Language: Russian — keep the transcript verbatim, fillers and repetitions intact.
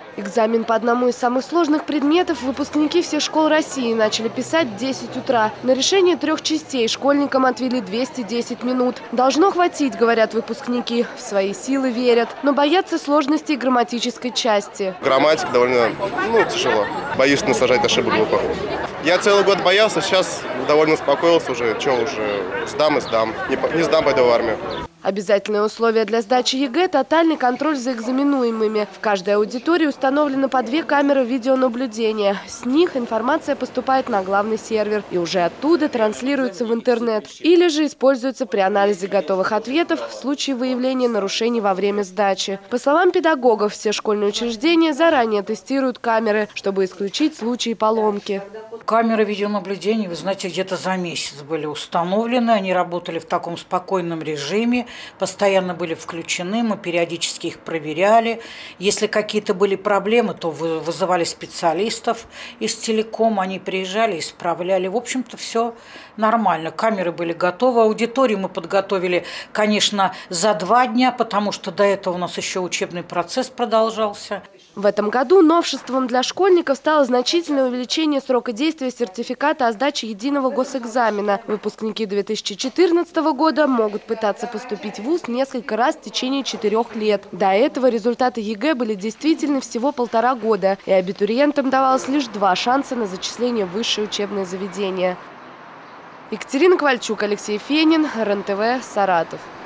Экзамен по одному из самых сложных предметов выпускники всех школ России начали писать в десять утра. На решение трех частей школьникам отвели двести десять минут. Должно хватить, говорят выпускники. В свои силы верят, но боятся сложностей грамматической части. Грамматика довольно ну, тяжело. Боюсь насажать ошибок глупых. Я целый год боялся, сейчас довольно успокоился уже. Че уже, сдам и сдам. Не, не сдам, пойду в армию. Обязательное условие для сдачи ЕГЭ – тотальный контроль за экзаменуемыми. В каждой аудитории установлено по две камеры видеонаблюдения. С них информация поступает на главный сервер и уже оттуда транслируется в интернет. Или же используется при анализе готовых ответов в случае выявления нарушений во время сдачи. По словам педагогов, все школьные учреждения заранее тестируют камеры, чтобы исключить случаи поломки. Камеры видеонаблюдения, вы знаете, где-то за месяц были установлены. Они работали в таком спокойном режиме. Постоянно были включены, мы периодически их проверяли. Если какие-то были проблемы, то вызывали специалистов из телекома, они приезжали, исправляли. В общем-то, все нормально. Камеры были готовы. Аудиторию мы подготовили, конечно, за два дня, потому что до этого у нас еще учебный процесс продолжался. В этом году новшеством для школьников стало значительное увеличение срока действия сертификата о сдаче единого госэкзамена. Выпускники две тысячи четырнадцатого года могут пытаться поступить в вуз несколько раз в течение четырех лет. До этого результаты ЕГЭ были действительны всего полтора года, и абитуриентам давалось лишь два шанса на зачисление в высшее учебное заведение. Екатерина Ковальчук, Алексей Фенин, РЕН-ТВ, Саратов.